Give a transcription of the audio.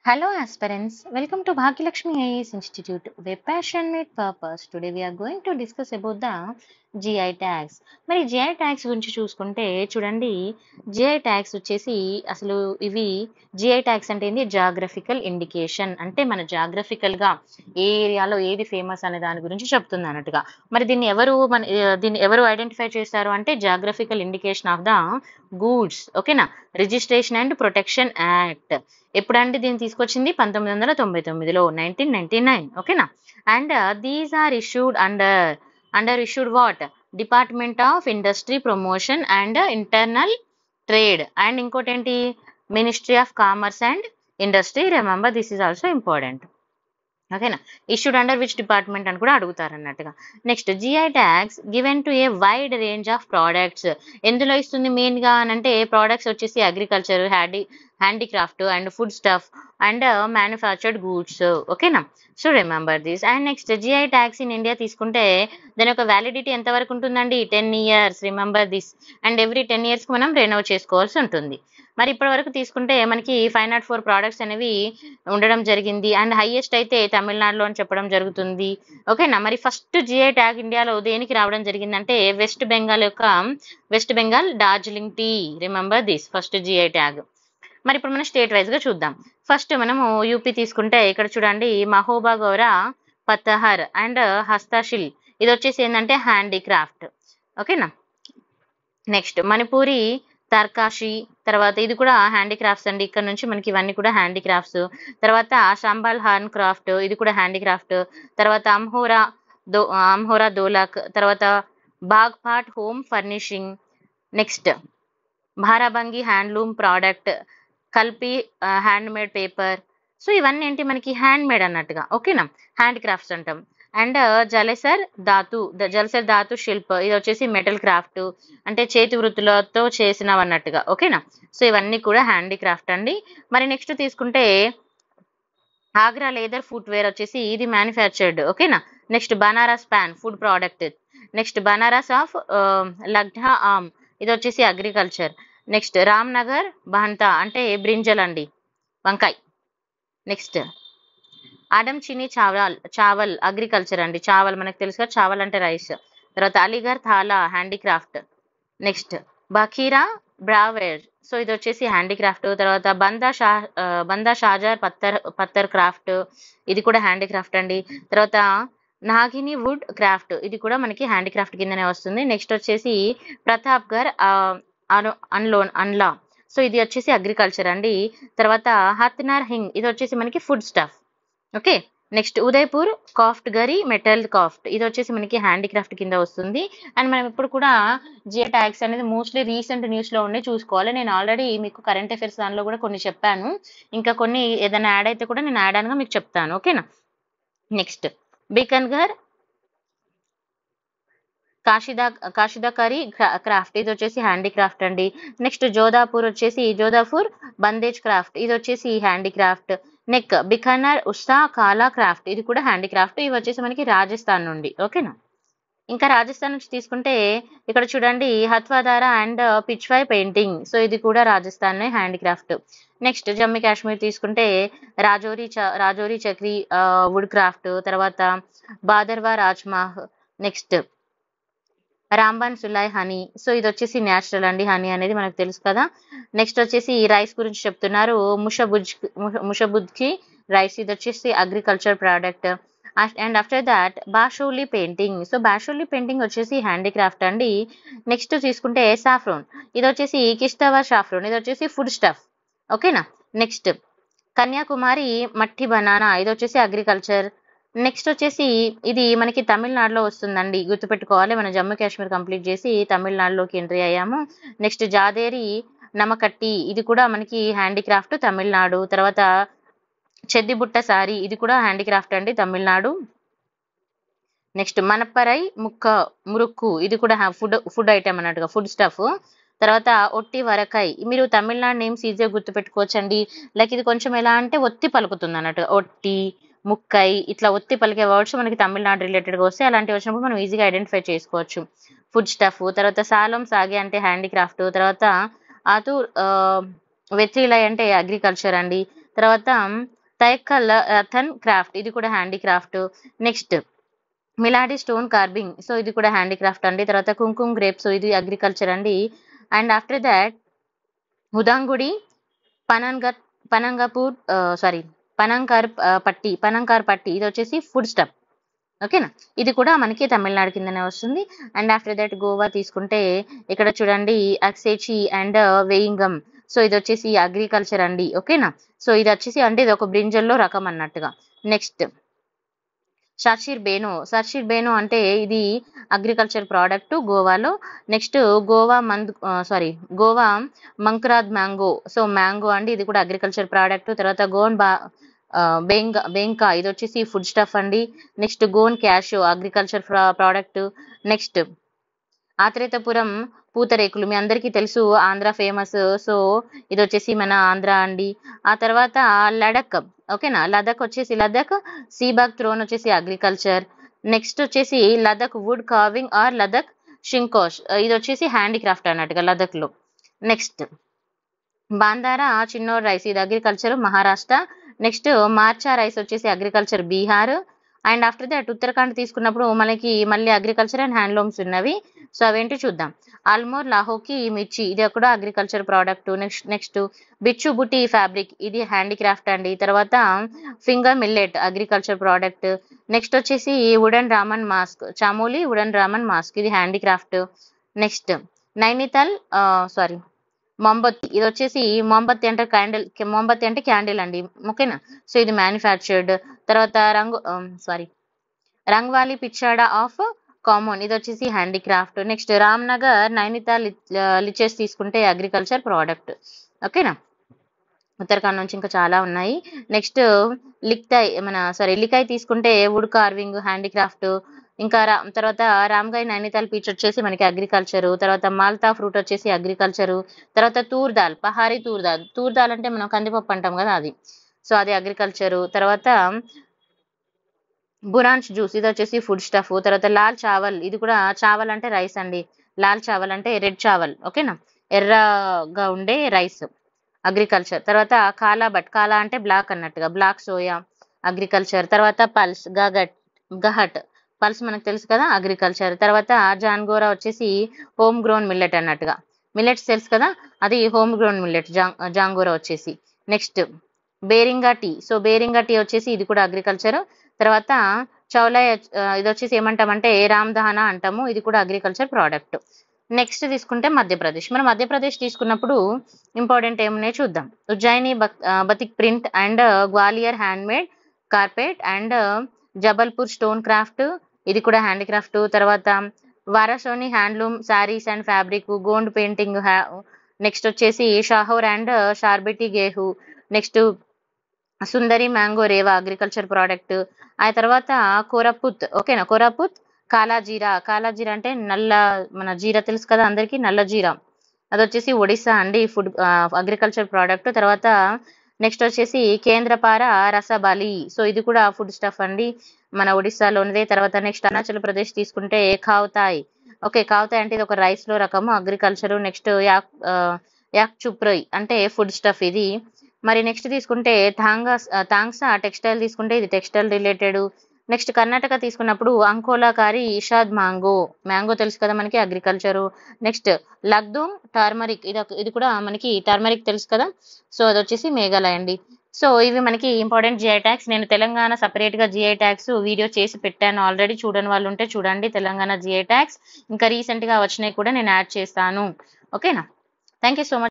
Hello aspirants, welcome to Bhagyalakshmi IAS Institute, where passion meet purpose. Today we are going to discuss about the GI tags. మరి GI tags గురించి చూసుకుంటే చూడండి, GI tags వచ్చేసి అసలు ఇవి GI tags అంటే ఏంది, జాగ్రఫికల్ ఇండికేషన్, అంటే మన జాగ్రఫికల్ గా ఏ ఏరియాలో ఏది ఫేమస్ అనే దాని గురించి చెప్తుంది అన్నట్టుగా. మరి దీన్ని ఎవరు ఐడెంటిఫై చేస్తారు అంటే geographical indication of the goods. ఓకేనా, రిజిస్ట్రేషన్ అండ్ ప్రొటెక్షన్ యాక్ట్ ఎప్పుడంటే దీన్ని తీసుకొచ్చింది 1999లో, 1999. ఓకేనా. And these are issued under issued what, department of industry promotion and internal trade, and ఇంకోటి ఏంటి, ministry of commerce and industry. Remember this is also important. ఓకేనా, issued under which department అని కూడా అడుగుతారు అన్నట్టుగా. Next, GI tags given to a wide range of products. ఎందులో ఇస్తుంది main గా అంటే ప్రోడక్ట్స్ వచ్చేసి agriculture, handicraft and food stuff and manufactured goods. ఓకేనా, so remember this. And next, GI tags in India తీసుకుంటే దాని యొక్క వ్యాలిడిటీ ఎంత వరకు ఉంటుందండి, 10 years. Remember this. And every 10 years కి మనం రెనోవ్ చేసుకోవాల్సి ఉంటుంది. మరి ఇప్పటి వరకు తీసుకుంటే మనకి 504 ప్రోడక్ట్స్ అనేవి ఉండడం జరిగింది. అండ్ హైయెస్ట్ అయితే తమిళనాడులో అని చెప్పడం జరుగుతుంది. ఓకేనా, మరి ఫస్ట్ జిఐ ట్యాగ్ ఇండియాలో దేనికి రావడం జరిగిందంటే west Bengal Darjeeling tea. Remember this, first GI tag. మరి ఇప్పుడు మనం స్టేట్ వైజ్ గా చూద్దాం. ఫస్ట్ మనము యూపీ తీసుకుంటే ఇక్కడ చూడండి, మహోబా గౌరా పతహర్ అండ్ హస్తశిల్, ఇది వచ్చేసి ఏంటంటే హ్యాండీక్రాఫ్ట్. ఓకేనా. నెక్స్ట్ మణిపూరి తర్కాషి, తర్వాత ఇది కూడా హ్యాండీక్రాఫ్ట్స్ అండి. ఇక్కడ నుంచి మనకి ఇవన్నీ కూడా హ్యాండీక్రాఫ్ట్స్. తర్వాత షంబాల్ హార్న్ క్రాఫ్ట్, ఇది కూడా హ్యాండీక్రాఫ్ట్. తర్వాత అంహోరా దోలాక్, తర్వాత Baghpat home furnishing. Next Barabanki handloom product, Kalpi handmade paper. So ఇవన్నీ ఏంటి మనకి హ్యాండ్ మేడ్ అన్నట్టుగా. ఓకేనా, హ్యాండ్ క్రాఫ్ట్స్ అంటాం. అండ్ జలసర్ ధాతు శిల్ప్, ఇది వచ్చేసి మెటల్ క్రాఫ్ట్, అంటే చేతి వృత్తులతో చేసినవి అన్నట్టుగా. ఓకేనా, సో ఇవన్నీ కూడా హ్యాండీక్రాఫ్ట్ అండి. మరి నెక్స్ట్ తీసుకుంటే ఆగ్రా లేదర్ ఫుట్ వేర్ వచ్చేసి ఇది మ్యానుఫ్యాక్చర్డ్. ఓకేనా. Next Banaras paan food product. Next Banaras of Langda Aam, ఇది వచ్చేసి అగ్రికల్చర్. నెక్స్ట్ రామ్నగర్ బహంతా, అంటే బ్రింజల్ అండి, వంకాయ్. నెక్స్ట్ ఆడంచిని చావల్ అగ్రికల్చర్ అండి, చావల్ మనకు తెలుసు కదా, చావల్ అంటే రైస్. తర్వాత Aligarh Tala handicraft. Next Bakhira brassware, so ఇది వచ్చేసి హ్యాండీక్రాఫ్ట్. తర్వాత బందా షాజార్ పత్తర్ క్రాఫ్ట్, ఇది కూడా హ్యాండీక్రాఫ్ట్ అండి. తర్వాత నాగిని వుడ్ క్రాఫ్ట్, ఇది కూడా మనకి హ్యాండీక్రాఫ్ట్ కిందనే వస్తుంది. నెక్స్ట్ వచ్చేసి ప్రతాప్గర్ అన్లా, సో ఇది వచ్చేసి అగ్రికల్చర్ అండి. తర్వాత హత్నర్ హింగ్, ఇది వచ్చేసి మనకి food stuff. Okay. Next Udaipur Koftgari metal craft, ఇది వచ్చేసి మనకి హ్యాండీక్రాఫ్ట్ కింద వస్తుంది. అండ్ మనం ఇప్పుడు కూడా జిఐ ట్యాగ్స్ అనేది మోస్ట్లీ రీసెంట్ న్యూస్ లో ఉండే చూసుకోవాలి. నేను ఆల్రెడీ మీకు కరెంట్ అఫైర్స్ దానిలో కూడా కొన్ని చెప్పాను, ఇంకా కొన్ని ఏదైనా యాడ్ అయితే కూడా నేను యాడ్ అనగా మీకు చెప్తాను. ఓకేనా. నెక్స్ట్ బికన్గర్ కాశిదాకరి క్రాఫ్ట్, ఇది వచ్చేసి హ్యాండీక్రాఫ్ట్ అండి. నెక్స్ట్ జోధాపూర్ బందేజ్ క్రాఫ్ట్, ఇది వచ్చేసి హ్యాండీక్రాఫ్ట్. నెక్ బికనర్ ఉస్తా కాలా క్రాఫ్ట్, ఇది కూడా హ్యాండీక్రాఫ్ట్. ఇవి వచ్చేసి మనకి రాజస్థాన్ నుండి. ఓకేనా. ఇంకా రాజస్థాన్ నుంచి తీసుకుంటే ఇక్కడ చూడండి Nathdwara and Pichhwai painting, so ఇది కూడా రాజస్థాన్ హ్యాండీక్రాఫ్ట్. నెక్స్ట్ జమ్మూ కాశ్మీర్ తీసుకుంటే రాజోరీ చక్రీ వుడ్ క్రాఫ్ట్. తర్వాత Bhaderwah Rajmash. Next Ramban Sulai honey, so ఇది వచ్చేసి న్యాచురల్ అండి, హనీ అనేది మనకు తెలుసు కదా. నెక్స్ట్ వచ్చేసి రైస్ గురించి చెప్తున్నారు, ముషబుద్కి రైస్, ఇది వచ్చేసి agriculture product. And after that Basohli painting, so Basohli painting వచ్చేసి హ్యాండీక్రాఫ్ట్ అండి. నెక్స్ట్ తీసుకుంటే సాఫ్రోన్, ఇది వచ్చేసి కిష్తవర్ సాఫ్రోన్, ఇది వచ్చేసి ఫుడ్ స్టఫ్. ఓకేనా. నెక్స్ట్ కన్యాకుమారి మట్టి బనానా, ఇది వచ్చేసి అగ్రికల్చర్. నెక్స్ట్ వచ్చేసి ఇది మనకి తమిళనాడులో వస్తుందండి, గుర్తుపెట్టుకోవాలి. మనం జమ్మూ కాశ్మీర్ కంప్లీట్ చేసి తమిళనాడులోకి ఎంట్రీ అయ్యాము. నెక్స్ట్ జాదేరి నమకట్టి, ఇది కూడా మనకి హ్యాండీక్రాఫ్ట్ తమిళనాడు. తర్వాత చెద్దిబుట్ట సారీ, ఇది కూడా హ్యాండీక్రాఫ్ట్ అండి తమిళనాడు. నెక్స్ట్ మనప్పరై మురుక్కు, ఇది కూడా ఫుడ్ ఐటమ్ అన్నట్టుగా, ఫుడ్ స్టఫ్. తర్వాత ఒట్టి వరకాయ్, మీరు తమిళనాడు నేమ్స్ ఈజీగా గుర్తుపెట్టుకోవచ్చండి. లైక్ ఇది కొంచెం ఎలా అంటే ఒత్తి పలుకుతుంది అన్నట్టుగా, ఒట్టి ముక్కై, ఇట్లా ఒత్తి పలికే వర్డ్స్ మనకి తమిళనాడు రిలేటెడ్గా వస్తే అలాంటివి వచ్చినప్పుడు మనం ఈజీగా ఐడెంటిఫై చేసుకోవచ్చు. Food stuff. తర్వాత సాలం సాగే అంటే హ్యాండీక్రాఫ్ట్. తర్వాత ఆతూర్ వెత్రిలై అంటే అగ్రికల్చర్ అండి. తర్వాత తైకలథన్ క్రాఫ్ట్, ఇది కూడా handicraft. Next Myladi stone carving, so ఇది కూడా హ్యాండీక్రాఫ్ట్ అండి. తర్వాత కుంకుమ్ గ్రేప్స్, ఇది అగ్రికల్చర్ అండి. అండ్ ఆఫ్టర్ దాట్ ఉదాంగుడి పనంగ పనంగపూర్ సారీ పనంకార్ పట్టి, ఇది వచ్చేసి ఫుడ్ స్టఫ్. ఓకేనా, ఇది కూడా మనకి తమిళనాడు కిందనే వస్తుంది. అండ్ ఆఫ్టర్ దట్ గోవా తీసుకుంటే ఇక్కడ చూడండి అక్సేచి అండ్ వేయింగం, సో ఇది వచ్చేసి అగ్రికల్చర్ అండి. ఓకేనా, సో ఇది వచ్చేసి అంటే ఇది ఒక బ్రింజల్లో రకం అన్నట్టుగా. నెక్స్ట్ సర్షిర్ బేనో అంటే ఇది అగ్రికల్చర్ ప్రోడక్ట్ గోవాలో. Next Goa Mankurad mango, so mango అండి, ఇది కూడా అగ్రికల్చర్ ప్రోడక్ట్. తర్వాత బెంకా, ఇది వచ్చేసి ఫుడ్ స్టఫ్ అండి. Next Goan cashew, agriculture product. Next Atreyapuram Pootharekulu, మీ అందరికీ తెలుసు, ఆంధ్ర ఫేమస్, సో ఇది వచ్చేసి మన ఆంధ్ర అండి. ఆ తర్వాత లడక్, ఓకేనా, లదక్ సీబాగ్ థ్రోన్ వచ్చేసి అగ్రికల్చర్. నెక్స్ట్ వచ్చేసి Ladakh wood carving or Ladakh Shinkosh, ఇది వచ్చేసి హ్యాండీక్రాఫ్ట్ అన్నట్టుగా లదక్ లో. నెక్స్ట్ బాందారా చిన్నోర్ రైస్, ఇది agriculture Maharashtra. Next Marcha rice వచ్చేసి agriculture Bihar. And after that Uttarakhand తీసుకున్నప్పుడు మనకి మళ్ళీ అగ్రికల్చర్ అండ్ హ్యాండ్లూమ్స్ ఉన్నవి, సో అవేంటి చూద్దాం. ఆల్మోర్ లాహోకి మిర్చి, ఇది కూడా అగ్రికల్చర్ ప్రోడక్ట్. నెక్స్ట్ బిచ్చు బుట్టి ఫ్యాబ్రిక్, ఇది హ్యాండీక్రాఫ్ట్ అండి. తర్వాత finger millet, agriculture product. Next వచ్చేసి wooden Ramman mask, Chamoli wooden Ramman mask, ఇది హ్యాండీక్రాఫ్ట్. నెక్స్ట్ నైనితాల్ మొంబత్తి, ఇది వచ్చేసి మొంబత్తి అంటే క్యాండిల్ అండి. ఓకేనా, సో ఇది మ్యానుఫ్యాక్చర్డ్. తర్వాత రంగ్వాలి పిచ్చాడా ఆఫ్ కామన్, ఇది వచ్చేసి handicraft. Next Ramnagar Nainital litchis తీసుకుంటే అగ్రికల్చర్ ప్రోడక్ట్. ఓకేనా, ఉత్తరాఖండ్ నుంచి ఇంకా చాలా ఉన్నాయి. నెక్స్ట్ లికాయ్ తీసుకుంటే వుడ్ కార్వింగ్ హ్యాండీక్రాఫ్ట్. ఇంకా తర్వాత రామ్గాయ్ నైనితాల్ పీచ్ వచ్చేసి మనకి అగ్రికల్చరు. తర్వాత మాల్తా ఫ్రూట్ వచ్చేసి అగ్రికల్చరు. తర్వాత పహారీ తూర్దాల్ అంటే మనం కందిపప్పు అంటాం కదా, అది, సో అది అగ్రికల్చరు. తర్వాత బురాన్స్ జ్యూస్, ఇది వచ్చేసి ఫుడ్ స్టఫ్. తర్వాత లాల్ చావల్, ఇది కూడా చావల్ అంటే రైస్ అండి, లాల్ చావల్ అంటే రెడ్ చావల్. ఓకేనా, ఎర్రగా ఉండే రైస్, అగ్రికల్చర్. తర్వాత కాలా అంటే బ్లాక్ అన్నట్టుగా, బ్లాక్ సోయా, అగ్రికల్చర్. తర్వాత గహట్ పల్స్ మనకు తెలుసు కదా, అగ్రికల్చర్. తర్వాత జాన్గోరా వచ్చేసి హోమ్ గ్రోన్ మిల్లెట్ అన్నట్టుగా, మిల్లెట్స్ తెలుసు కదా, అది హోమ్ గ్రోన్ మిల్లెట్ జాంగోరా వచ్చేసి. Next Berinag tea, so Berinag tea వచ్చేసి ఇది కూడా అగ్రికల్చర్. తర్వాత చౌలై, ఇది వచ్చేసి ఏమంటామంటే రామ్దహానా అంటాము, ఇది కూడా అగ్రికల్చర్ ప్రోడక్ట్. నెక్స్ట్ తీసుకుంటే మధ్యప్రదేశ్ తీసుకున్నప్పుడు ఇంపార్టెంట్ ఏమున్నాయో చూద్దాం. Ujjain batik print and Gwalior handmade carpet and Jabalpur stone craft, ఇది కూడా హ్యాండీక్రాఫ్ట్. తర్వాత Waraseoni handloom saris and fabric, Gond painting. Next వచ్చేసి Sehore and Sharbati Gehu. Next Sundari mango Rewa, agriculture product. ఆ తర్వాత కోరాపుత్ కాలాజీరా అంటే మన జీరా తెలుసు కదా అందరికి, నల్ల జీరా, అది వచ్చేసి ఒడిస్సా అండి, ఫుడ్ అగ్రికల్చర్ ప్రోడక్ట్. తర్వాత నెక్స్ట్ వచ్చేసి కేంద్రపార రసబాలి, సో ఇది కూడా ఫుడ్ స్టఫ్ అండి, మన ఒడిస్సాలోనిదే. తర్వాత నెక్స్ట్ అరుణాచల్ ప్రదేశ్ తీసుకుంటే కావ్తాయ్, కావ్తాయ్ అంటే ఇది ఒక రైస్ లో రకము, అగ్రికల్చర్. నెక్స్ట్ యాక్ చుప్రోయ్ అంటే ఫుడ్ స్టఫ్ ఇది. మరి నెక్స్ట్ తీసుకుంటే తాంగ్సా టెక్స్టైల్ తీసుకుంటే ఇది టెక్స్టైల్ రిలేటెడ్. నెక్స్ట్ కర్ణాటక తీసుకున్నప్పుడు అంకోలాకారి ఇషాద్ మ్యాంగో తెలుసు కదా మనకి, అగ్రికల్చరు. నెక్స్ట్ లగ్దూమ్ టర్మరిక్, ఇది కూడా మనకి టర్మరిక్ తెలుసు కదా, సో అది వచ్చేసి మేఘాలయ అండి. సో ఇవి మనకి ఇంపార్టెంట్ జిఐ ట్యాగ్స్. నేను తెలంగాణ సపరేట్ గా జిఐ ట్యాగ్స్ వీడియో చేసి పెట్టాను ఆల్రెడీ, చూడని వాళ్ళు ఉంటే చూడండి తెలంగాణ జిఐ ట్యాగ్స్. ఇంకా రీసెంట్ గా వచ్చినాయి కూడా నేను యాడ్ చేస్తాను. ఓకేనా, థ్యాంక్ యూ సో మచ్.